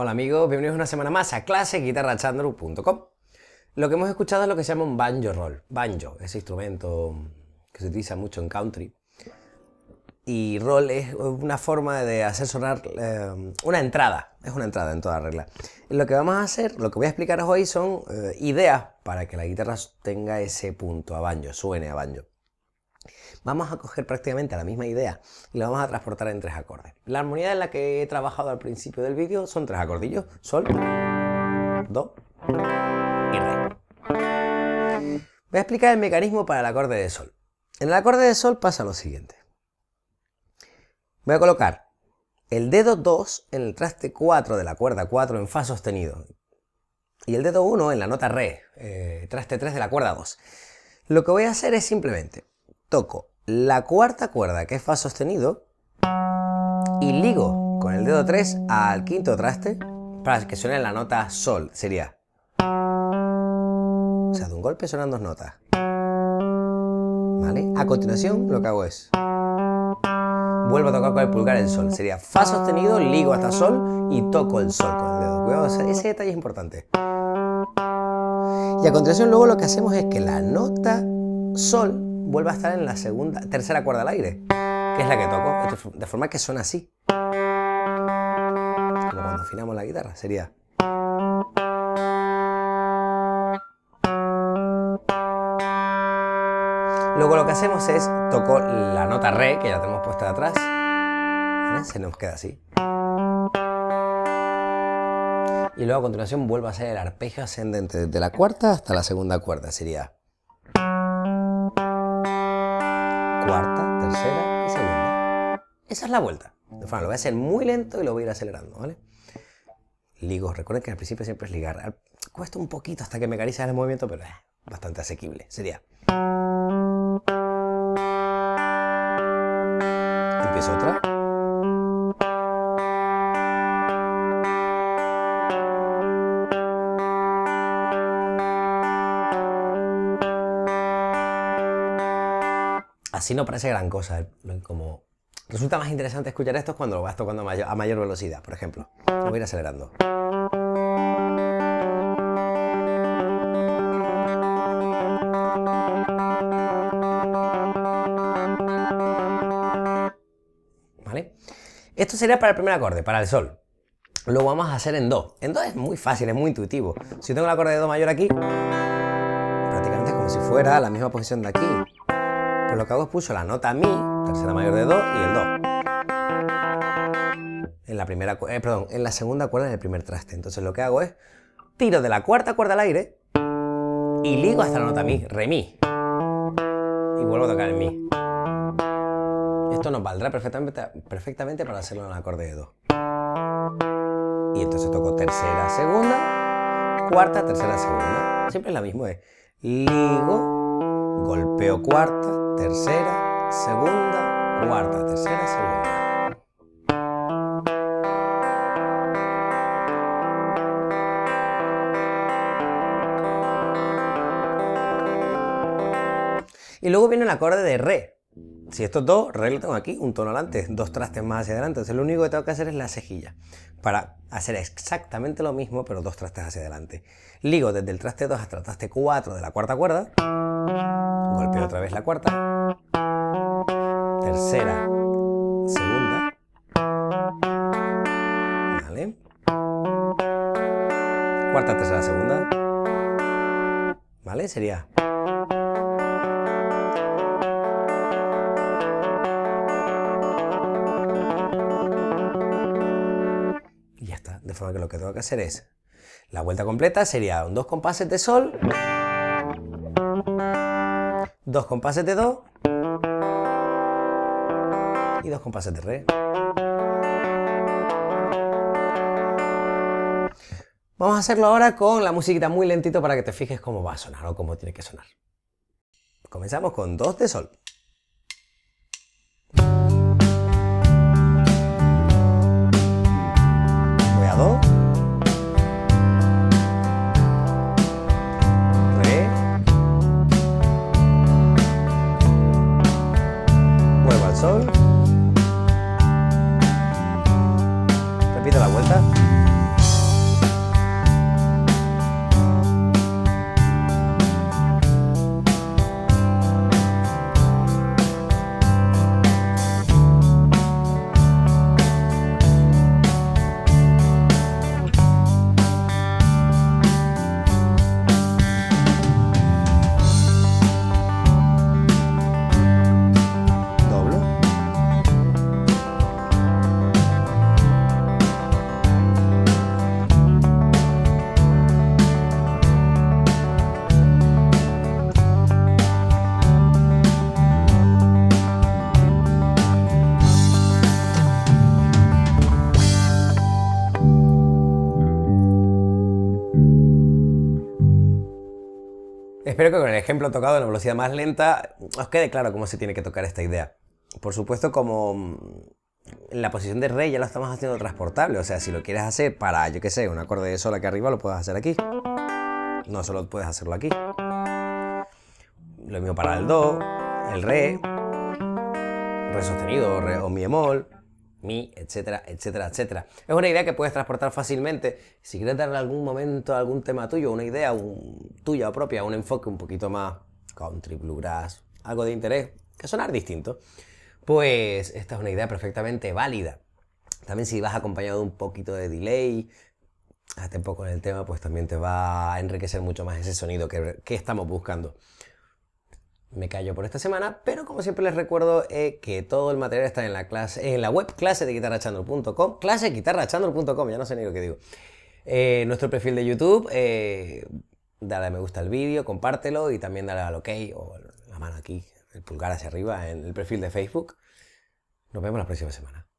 Hola amigos, bienvenidos una semana más a claseguitarrachandru.com. Lo que hemos escuchado es lo que se llama un banjo roll. Banjo, ese instrumento que se utiliza mucho en country. Y roll es una forma de hacer sonar una entrada. Es una entrada en toda regla. Lo que vamos a hacer, lo que voy a explicaros hoy son ideas para que la guitarra tenga ese punto a banjo, suene a banjo. Vamos a coger prácticamente la misma idea y la vamos a transportar en tres acordes. La armonía en la que he trabajado al principio del vídeo son tres acordillos: sol, do y re. Voy a explicar el mecanismo para el acorde de sol. En el acorde de sol pasa lo siguiente. Voy a colocar el dedo 2 en el traste 4 de la cuerda 4 en fa sostenido y el dedo 1 en la nota re, traste 3 de la cuerda 2. Lo que voy a hacer es simplemente toco la cuarta cuerda, que es fa sostenido, y ligo con el dedo 3 al quinto traste para que suene la nota sol. Sería, o sea, de un golpe suenan dos notas, ¿vale? A continuación lo que hago es vuelvo a tocar con el pulgar el sol. Sería fa sostenido, ligo hasta sol y toco el sol con el dedo. Cuidado, ese detalle es importante. Y a continuación luego lo que hacemos es que la nota sol vuelve a estar en la tercera cuerda al aire, que es la que toco, de forma que suena así. Como cuando afinamos la guitarra, sería. Luego lo que hacemos es toco la nota re, que ya tenemos puesta de atrás, ¿vale? Se nos queda así. Y luego a continuación vuelvo a hacer el arpegio ascendente desde la cuarta hasta la segunda cuerda, sería cuarta, tercera y segunda. Esa es la vuelta. De forma, lo voy a hacer muy lento y lo voy a ir acelerando, ¿vale? Ligo, recuerden que al principio siempre es ligar. Cuesta un poquito hasta que mecanizas el movimiento, pero es bastante asequible. Sería. Empiezo otra. Así no parece gran cosa, como resulta más interesante escuchar esto cuando lo vas tocando a mayor velocidad, por ejemplo. Lo voy a ir acelerando. ¿Vale? Esto sería para el primer acorde, para el sol. Lo vamos a hacer en do. En do es muy fácil, es muy intuitivo. Si tengo el acorde de do mayor aquí, prácticamente es como si fuera la misma posición de aquí. Pues lo que hago es pulso la nota mi, tercera mayor de do, y el do. En la segunda cuerda del primer traste. Entonces lo que hago es tiro de la cuarta cuerda al aire y ligo hasta la nota mi, re mi. Y vuelvo a tocar el mi. Esto nos valdrá perfectamente para hacerlo en el acorde de do. Y entonces toco tercera, segunda, cuarta, tercera, segunda. Siempre es la misma, es ligo, golpeo cuarta, tercera, segunda, cuarta, tercera, segunda. Y luego viene el acorde de re. Si esto es do, re lo tengo aquí, un tono adelante, dos trastes más hacia adelante. Entonces lo único que tengo que hacer es la cejilla para hacer exactamente lo mismo, pero dos trastes hacia adelante. Ligo desde el traste 2 hasta el traste 4 de la cuarta cuerda. Golpeo otra vez la cuarta, tercera, segunda, ¿vale? Cuarta, tercera, segunda, ¿vale? Sería. Y ya está, de forma que lo que tengo que hacer es, la vuelta completa sería dos compases de sol, dos compases de do y dos compases de re. Vamos a hacerlo ahora con la musiquita muy lentito para que te fijes cómo va a sonar o cómo tiene que sonar. Comenzamos con dos de sol. Voy a do. Sol, repito la vuelta, Espero que con el ejemplo tocado en una velocidad más lenta os quede claro cómo se tiene que tocar esta idea. Por supuesto, como en la posición de re ya lo estamos haciendo transportable, o sea, si lo quieres hacer para, yo qué sé, un acorde de sol aquí arriba, lo puedes hacer aquí. No solo puedes hacerlo aquí. Lo mismo para el do, el re sostenido o mi bemol, mi, etcétera, etcétera, etcétera. Es una idea que puedes transportar fácilmente. Si quieres darle algún momento a algún tema tuyo, una idea tuya o propia, un enfoque un poquito más country, bluegrass, algo de interés, que sonar distinto, pues esta es una idea perfectamente válida. También si vas acompañado de un poquito de delay, a tiempo con el tema, pues también te va a enriquecer mucho más ese sonido que estamos buscando. Me callo por esta semana, pero como siempre les recuerdo que todo el material está en la web clase de guitarrachandro.com, claseguitarrachandro.com, ya no sé ni lo que digo. Nuestro perfil de YouTube, dale a me gusta al vídeo, compártelo y también dale al OK o la mano aquí, el pulgar hacia arriba en el perfil de Facebook. Nos vemos la próxima semana.